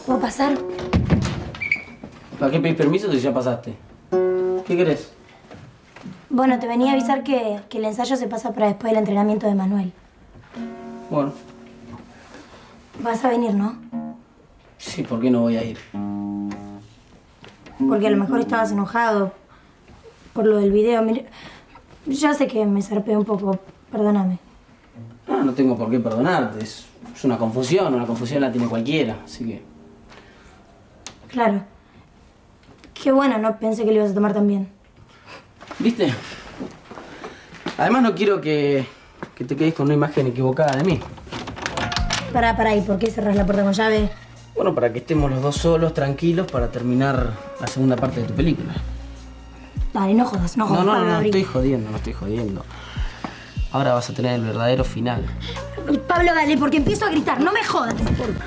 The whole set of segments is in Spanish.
¿Puedo pasar? ¿Para qué pedís permiso si ya pasaste? ¿Qué querés? Bueno, te venía a avisar que el ensayo se pasa para después del entrenamiento de Manuel. Bueno. Vas a venir, ¿no? Sí, ¿por qué no voy a ir? Porque a lo mejor estabas enojado por lo del video. Mira, ya sé que me zarpé un poco, perdóname. No tengo por qué perdonarte. Es una confusión la tiene cualquiera, así que... Claro. Qué bueno, no pensé que lo ibas a tomar tan bien. ¿Viste? Además no quiero que te quedes con una imagen equivocada de mí. Pará, ¿y por qué cerrás la puerta con llave? Bueno, para que estemos los dos solos, tranquilos, para terminar la segunda parte de tu película. Dale, no jodas, No, Pablo, estoy jodiendo. Ahora vas a tener el verdadero final. Pablo, dale, porque empiezo a gritar, no me jodas.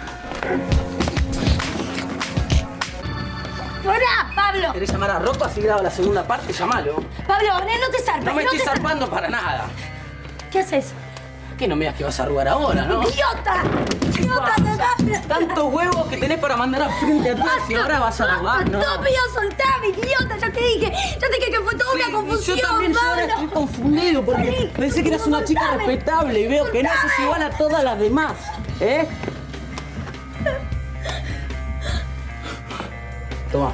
¡Hola, Pablo! ¿Querés llamar a Rocco así graba la segunda parte? Llamalo. Pablo, no te zarpes, No me estoy zarpando para nada. ¿Qué haces? Que no me digas que vas a arrugar ahora, ¿no? ¡Idiota! ¡Idiota! Tantos huevos que tenés para mandar a frente atrás y ahora vas a arrugar, ¿no? No, pero soltame, idiota, ya te dije que fue toda una confusión, yo también Pablo. ahora estoy confundido porque pensé que eras una chica respetable y veo que no haces igual a todas las demás, ¿eh? Toma.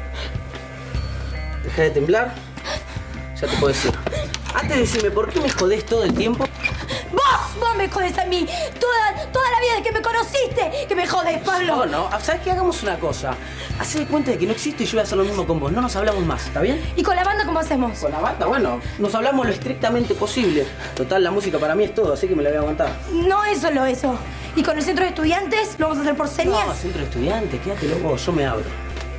Deja de temblar. Ya te puedo decir. Antes de decirme por qué me jodés todo el tiempo. ¡Vos me jodés a mí! Toda la vida desde que me conociste que me jodés, Pablo. No. ¿Sabes qué? Hagamos una cosa. Hacé de cuenta de que no existe y yo voy a hacer lo mismo con vos. No nos hablamos más, ¿está bien? ¿Y con la banda cómo hacemos? Con la banda, bueno, nos hablamos lo estrictamente posible. Total, la música para mí es todo, así que me la voy a aguantar. No es solo eso. ¿Y con el centro de estudiantes lo vamos a hacer por señas? No, centro de estudiantes, quédate loco, yo me abro.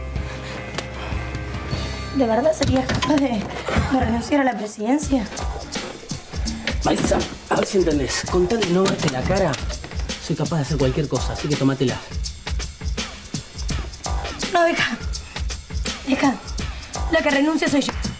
¿De verdad serías capaz de renunciar a la presidencia? Maritza, a ver si entendés. Con tal de no verte la cara, soy capaz de hacer cualquier cosa, así que tómatela. No, deja. La que renuncia soy yo.